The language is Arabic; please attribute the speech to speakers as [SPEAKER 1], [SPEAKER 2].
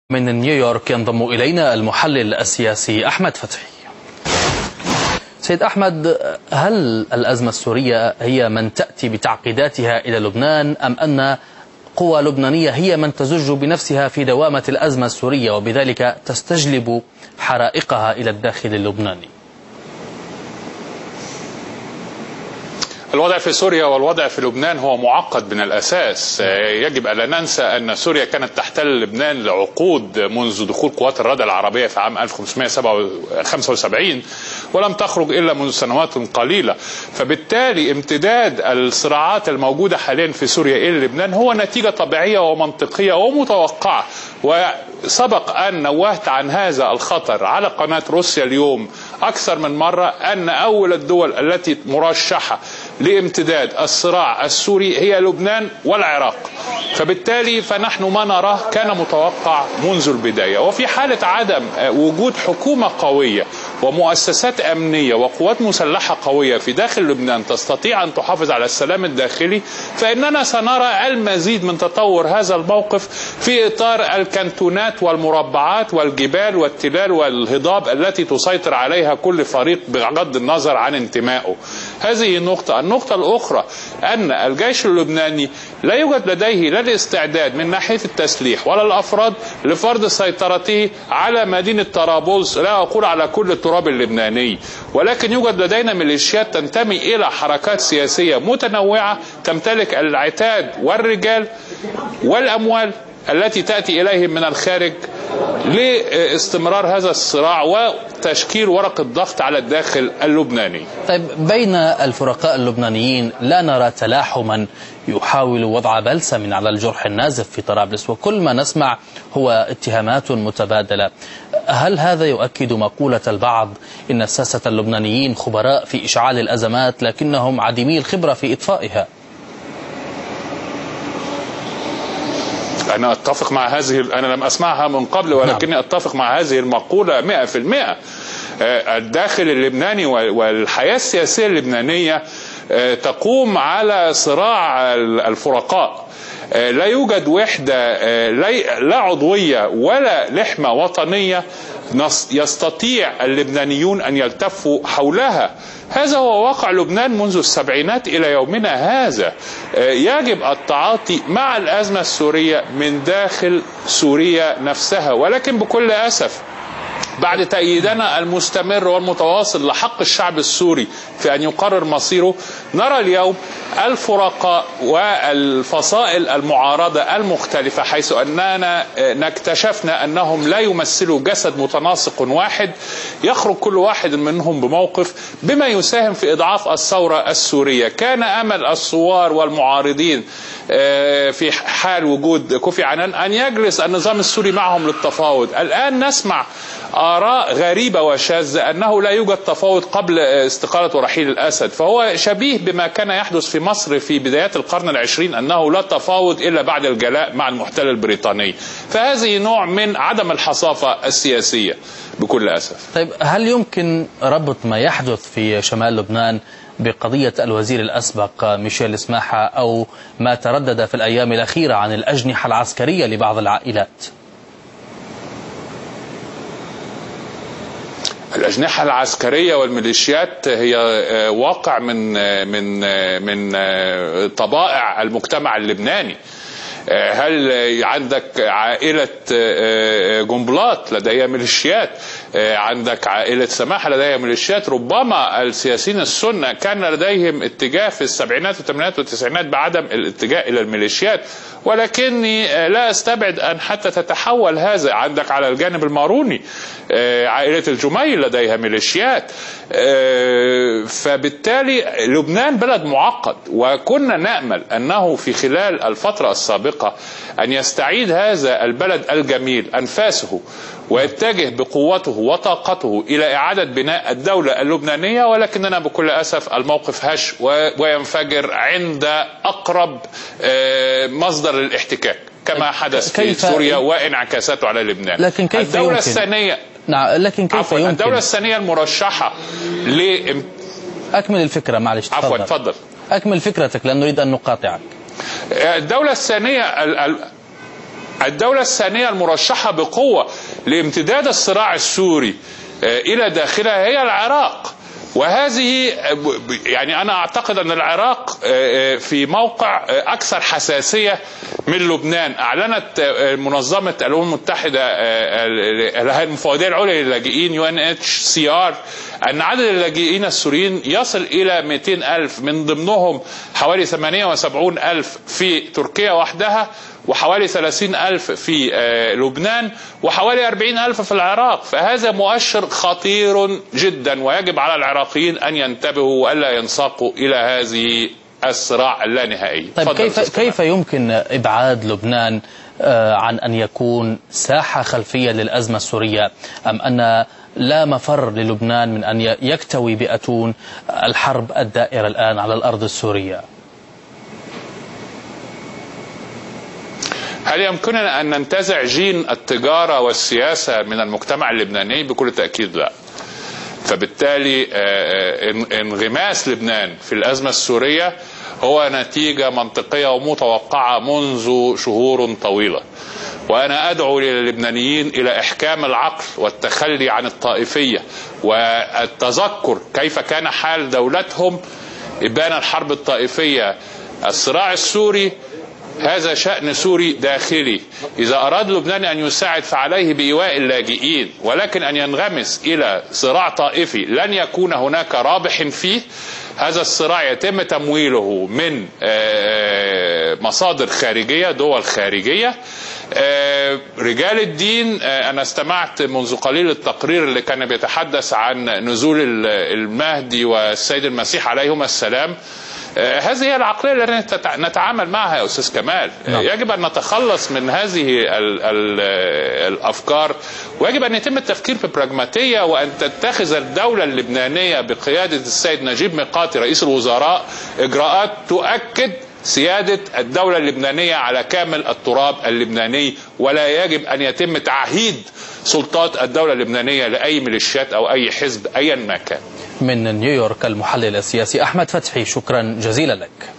[SPEAKER 1] من نيويورك ينضم إلينا المحلل السياسي أحمد فتحي. سيد أحمد، هل الأزمة السورية هي من تأتي بتعقيداتها إلى لبنان، أم أن قوى لبنانية هي من تزج بنفسها في دوامة الأزمة السورية وبذلك تستجلب حرائقها إلى الداخل اللبناني؟
[SPEAKER 2] الوضع في سوريا والوضع في لبنان هو معقد من الأساس. يجب ألا ننسى أن سوريا كانت تحتل لبنان لعقود منذ دخول قوات الردع العربية في عام 1575 ولم تخرج إلا منذ سنوات قليلة. فبالتالي امتداد الصراعات الموجودة حاليا في سوريا إلى لبنان هو نتيجة طبيعية ومنطقية ومتوقعة. وسبق أن نوهت عن هذا الخطر على قناة روسيا اليوم أكثر من مرة، أن أول الدول التي مرشحة لامتداد الصراع السوري هي لبنان والعراق. فبالتالي فنحن ما نراه كان متوقع منذ البداية. وفي حالة عدم وجود حكومة قوية ومؤسسات أمنية وقوات مسلحة قوية في داخل لبنان تستطيع أن تحافظ على السلام الداخلي، فإننا سنرى المزيد من تطور هذا الموقف في إطار الكنتونات والمربعات والجبال والتلال والهضاب التي تسيطر عليها كل فريق بغض النظر عن انتمائه. هذه النقطة. النقطة الأخرى أن الجيش اللبناني لا يوجد لديه لا الاستعداد من ناحية التسليح ولا الأفراد لفرض سيطرته على مدينة طرابلس، لا أقول على كل التراب اللبناني، ولكن يوجد لدينا ميليشيات تنتمي إلى حركات سياسية متنوعة تمتلك العتاد والرجال والأموال التي تأتي إليهم من الخارج لاستمرار هذا الصراع وتشكيل ورقة ضغط على الداخل اللبناني.
[SPEAKER 1] طيب، بين الفرقاء اللبنانيين لا نرى تلاحما يحاول وضع بلسم على الجرح النازف في طرابلس، وكل ما نسمع هو اتهامات متبادلة. هل هذا يؤكد مقولة البعض إن الساسة اللبنانيين خبراء في إشعال الأزمات لكنهم عديمي الخبرة في إطفائها؟
[SPEAKER 2] أنا أتفق مع هذه، أنا لم أسمعها من قبل ولكني أتفق مع هذه المقولة 100%. الداخل اللبناني والحياة السياسية اللبنانية تقوم على صراع الفرقاء. لا يوجد وحدة لا عضوية ولا لحمة وطنية يستطيع اللبنانيون أن يلتفوا حولها. هذا هو واقع لبنان منذ السبعينات إلى يومنا هذا. يجب التعاطي مع الأزمة السورية من داخل سوريا نفسها، ولكن بكل أسف بعد تأييدنا المستمر والمتواصل لحق الشعب السوري في أن يقرر مصيره، نرى اليوم الفرقاء والفصائل المعارضة المختلفة، حيث أننا اكتشفنا أنهم لا يمثلوا جسد متناسق واحد، يخرج كل واحد منهم بموقف بما يساهم في إضعاف الثورة السورية. كان أمل الثوار والمعارضين في حال وجود كوفي عنان أن يجلس النظام السوري معهم للتفاوض. الآن نسمع آراء غريبة وشاذة أنه لا يوجد تفاوض قبل استقالة ورحيل الأسد، فهو شبيه بما كان يحدث في مصر في بدايات القرن العشرين، أنه لا تفاوض إلا بعد الجلاء مع المحتل البريطاني. فهذه نوع من عدم الحصافة السياسية بكل أسف.
[SPEAKER 1] طيب، هل يمكن ربط ما يحدث في شمال لبنان بقضية الوزير الأسبق ميشيل سماحة أو ما تردد في الأيام الأخيرة عن الأجنحة العسكرية لبعض العائلات؟
[SPEAKER 2] الأجنحة العسكرية والميليشيات هي واقع من طبائع المجتمع اللبناني. هل عندك عائلة جنبلاط لديها ميليشيات؟ عندك عائلة سماحة لديها ميليشيات؟ ربما السياسيين السنة كان لديهم اتجاه في السبعينات والثمانينات والتسعينات بعدم الاتجاه إلى الميليشيات، ولكني لا استبعد أن حتى تتحول هذا. عندك على الجانب الماروني عائلة الجميل لديها ميليشيات. فبالتالي لبنان بلد معقد، وكنا نأمل أنه في خلال الفترة السابقة أن يستعيد هذا البلد الجميل أنفاسه ويتجه بقوته وطاقته إلى إعادة بناء الدولة اللبنانية، ولكننا بكل أسف الموقف هش وينفجر عند أقرب مصدر للاحتكاك كما حدث في سوريا وانعكاساته على لبنان.
[SPEAKER 1] لكن كيف
[SPEAKER 2] الدولة
[SPEAKER 1] يمكن؟
[SPEAKER 2] الثانية
[SPEAKER 1] لكن كيف يمكن؟
[SPEAKER 2] الدولة الثانية المرشحة
[SPEAKER 1] أكمل الفكرة، معلش.
[SPEAKER 2] عفوا، تفضل.
[SPEAKER 1] أكمل فكرتك لأن نريد أن نقاطعك.
[SPEAKER 2] الدولة الثانية الدولة الثانية المرشحة بقوة لامتداد الصراع السوري إلى داخلها هي العراق. وهذه يعني أنا أعتقد أن العراق في موقع أكثر حساسية من لبنان. أعلنت منظمة الأمم المتحدة المفوضية العليا للاجئين UNHCR أن عدد اللاجئين السوريين يصل إلى 200,000، من ضمنهم حوالي 78,000 في تركيا وحدها، وحوالي 30,000 في لبنان، وحوالي 40,000 في العراق. فهذا مؤشر خطير جدا، ويجب على العراقيين أن ينتبهوا وألا ينساقوا إلى هذه الصراع اللانهائي.
[SPEAKER 1] طيب كيف يمكن إبعاد لبنان عن أن يكون ساحة خلفية للأزمة السورية، أم أن لا مفر للبنان من أن يكتوي بأتون الحرب الدائرة الآن على الأرض السورية؟
[SPEAKER 2] هل يمكننا أن ننتزع جين التجارة والسياسة من المجتمع اللبناني؟ بكل تأكيد لا. فبالتالي انغماس لبنان في الأزمة السورية هو نتيجة منطقية ومتوقعة منذ شهور طويلة. وأنا أدعو للبنانيين إلى إحكام العقل والتخلي عن الطائفية والتذكر كيف كان حال دولتهم إبان الحرب الطائفية. الصراع السوري هذا شأن سوري داخلي. إذا أراد لبنان أن يساعد فعليه بإيواء اللاجئين، ولكن أن ينغمس إلى صراع طائفي لن يكون هناك رابح فيه. هذا الصراع يتم تمويله من مصادر خارجية، دول خارجية. رجال الدين، أنا استمعت منذ قليل التقرير اللي كان بيتحدث عن نزول المهدي والسيد المسيح عليهما السلام. هذه هي العقلية التي نتعامل معها يا أستاذ كمال. يجب أن نتخلص من هذه الأفكار، ويجب أن يتم التفكير ببراغماتية، وأن تتخذ الدولة اللبنانية بقيادة السيد نجيب ميقاتي رئيس الوزراء إجراءات تؤكد سيادة الدولة اللبنانية على كامل التراب اللبناني. ولا يجب أن يتم تعهيد سلطات الدولة اللبنانية لأي ميليشيات أو أي حزب أيا ما كان.
[SPEAKER 1] من نيويورك المحلل السياسي أحمد فتحي، شكرا جزيلا لك.